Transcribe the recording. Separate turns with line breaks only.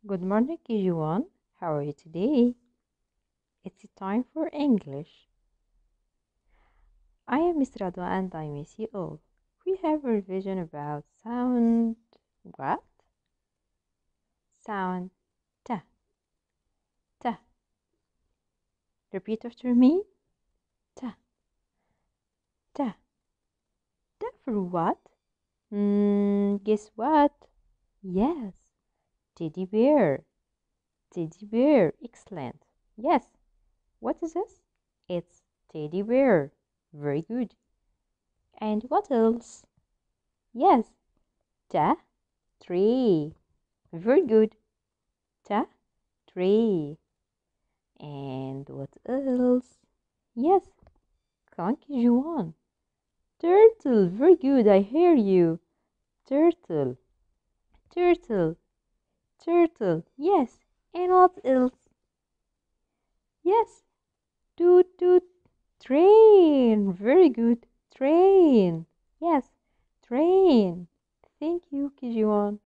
Good morning, kg1l. How are you today? It's time for English. I am Miss Radwa and I miss you all. We have a revision about sound. What? Sound ta. Ta. Repeat after me. Ta. Ta. Ta for what? Guess what? Yes. Teddy bear. Teddy bear. Excellent. Yes. What is this? It's teddy bear. Very good. And what else? Yes, ta, tree. Very good. Ta, tree. And what else? Yes, kg1l. Turtle. Very good. I hear you. Turtle. Turtle. Turtle. Yes. And what else? Yes. Toot toot. Train. Very good. Train. Yes. Train. Thank you, kg1l.